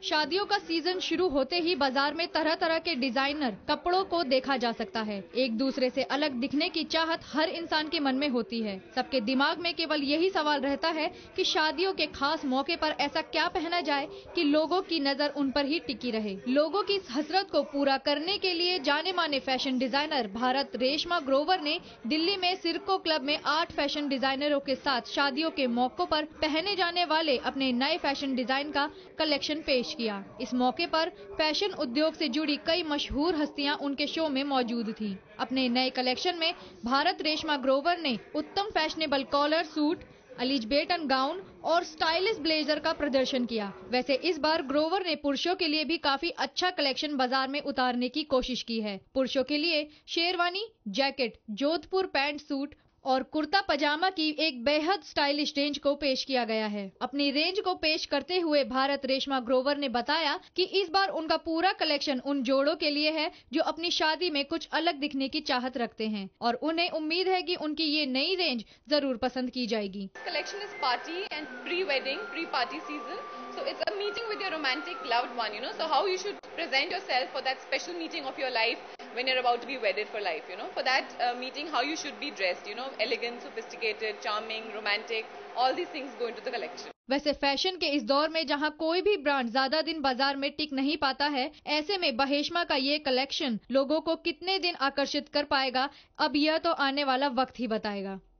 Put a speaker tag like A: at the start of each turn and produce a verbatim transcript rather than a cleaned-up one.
A: शादियों का सीजन शुरू होते ही बाजार में तरह तरह के डिजाइनर कपड़ों को देखा जा सकता है। एक दूसरे से अलग दिखने की चाहत हर इंसान के मन में होती है। सबके दिमाग में केवल यही सवाल रहता है कि शादियों के खास मौके पर ऐसा क्या पहना जाए कि लोगों की नजर उन पर ही टिकी रहे। लोगों की इस हसरत को पूरा करने के लिए जाने माने फैशन डिजाइनर भारत रेशमा ग्रोवर ने दिल्ली में सिरको क्लब में आठ फैशन डिजाइनरों के साथ शादियों के मौकों पर पहने जाने वाले अपने नए फैशन डिजाइन का कलेक्शन पेश किया। इस मौके पर फैशन उद्योग से जुड़ी कई मशहूर हस्तियां उनके शो में मौजूद थीं। अपने नए कलेक्शन में भारत रेशमा ग्रोवर ने उत्तम fashionable collar suit, Elizabethan gown और स्टाइलिश ब्लेजर का प्रदर्शन किया। वैसे इस बार ग्रोवर ने पुरुषों के लिए भी काफी अच्छा कलेक्शन बाजार में उतारने की कोशिश की है। पुरुषों के लिए sherwani, jacket, Jodhpur pant suit और कुर्ता पजामा की एक बेहद स्टाइलिश रेंज को पेश किया गया है। अपनी रेंज को पेश करते हुए भारत रेशमा ग्रोवर ने बताया कि इस बार उनका पूरा कलेक्शन उन जोड़ों के लिए है जो अपनी शादी में कुछ अलग दिखने की चाहत रखते हैं और उन्हें उम्मीद है कि उनकी ये नई रेंज जरूर पसंद की जाएगी।
B: Collection is party and pre-wedding, pre-party season. So it's a meeting with your romantic loved one, you know. So how you should present yourself for that special meeting of your life when you're about to be wedded for life, you know. For that uh, meeting, how you should be dressed, you know, elegant, sophisticated, charming, romantic. All these things go into the collection.
A: वैसे fashion के इस दौर में जहां कोई भी brand ज्यादा दिन बाजार में टिक नहीं पाता है, ऐसे में बहेशमा का ये कलेक्शन लोगों को कितने दिन आकर्षित कर पाएगा, अब यह तो आने वाला वक्त ही बताएगा।